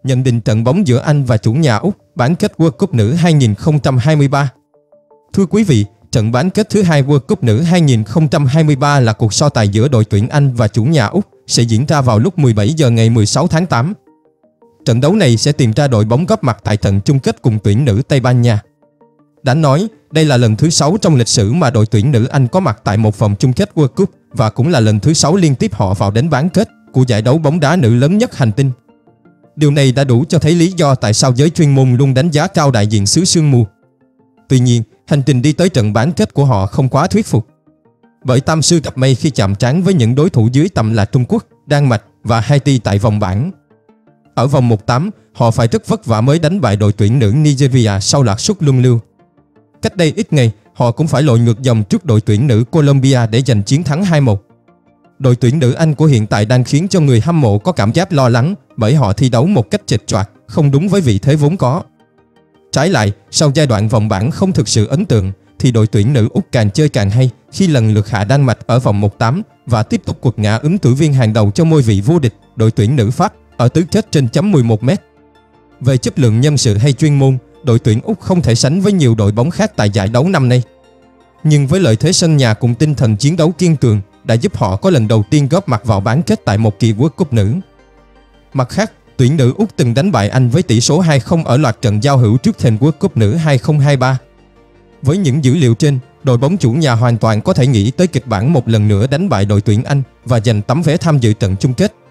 Nhận định trận bóng giữa Anh và chủ nhà Úc bán kết World Cup nữ 2023. Thưa quý vị, trận bán kết thứ hai World Cup nữ 2023 là cuộc so tài giữa đội tuyển Anh và chủ nhà Úc, sẽ diễn ra vào lúc 17 giờ ngày 16 tháng 8. Trận đấu này sẽ tìm ra đội bóng góp mặt tại trận chung kết cùng tuyển nữ Tây Ban Nha. Đáng nói, đây là lần thứ 6 trong lịch sử mà đội tuyển nữ Anh có mặt tại một vòng chung kết World Cup và cũng là lần thứ 6 liên tiếp họ vào đến bán kết của giải đấu bóng đá nữ lớn nhất hành tinh. Điều này đã đủ cho thấy lý do tại sao giới chuyên môn luôn đánh giá cao đại diện xứ sương mù. Tuy nhiên, hành trình đi tới trận bán kết của họ không quá thuyết phục. Bởi tam sư gặp mây khi chạm trán với những đối thủ dưới tầm là Trung Quốc, Đan Mạch và Haiti tại vòng bảng. Ở vòng 1/8, họ phải rất vất vả mới đánh bại đội tuyển nữ Nigeria sau loạt sút luân lưu. Cách đây ít ngày, họ cũng phải lội ngược dòng trước đội tuyển nữ Colombia để giành chiến thắng 2-1. Đội tuyển nữ Anh của hiện tại đang khiến cho người hâm mộ có cảm giác lo lắng bởi họ thi đấu một cách chệch choạc, không đúng với vị thế vốn có. Trái lại, sau giai đoạn vòng bảng không thực sự ấn tượng, thì đội tuyển nữ Úc càng chơi càng hay khi lần lượt hạ Đan Mạch ở vòng 1/8 và tiếp tục quật ngã ứng cử viên hàng đầu cho ngôi vị vô địch đội tuyển nữ Pháp ở tứ kết trên chấm 11m. Về chất lượng nhân sự hay chuyên môn, đội tuyển Úc không thể sánh với nhiều đội bóng khác tại giải đấu năm nay. Nhưng với lợi thế sân nhà cùng tinh thần chiến đấu kiên cường đã giúp họ có lần đầu tiên góp mặt vào bán kết tại một kỳ World Cup nữ. Mặt khác, tuyển nữ Úc từng đánh bại Anh với tỷ số 2-0 ở loạt trận giao hữu trước thềm World Cup nữ 2023. Với những dữ liệu trên, đội bóng chủ nhà hoàn toàn có thể nghĩ tới kịch bản một lần nữa đánh bại đội tuyển Anh và giành tấm vé tham dự trận chung kết.